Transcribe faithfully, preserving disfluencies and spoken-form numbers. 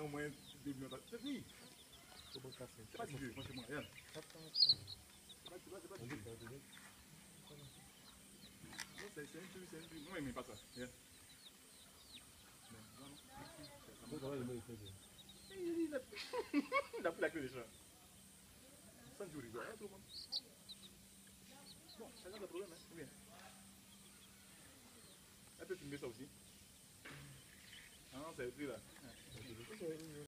au moins deux millions. C'est fini. C'est pas du vieux, franchement, regarde. C'est pas, c'est pas, c'est pas du vieux. Non, c'est une pluie, c'est une pluie. Moi, il n'aime pas ça. Regarde. Non, non. Il a pris la queue des chats. Sans du rigole, tout le monde. Bon, ça n'a pas de problème, hein. C'est bien. Elle peut filmer ça aussi. Ah non, c'est le prix là.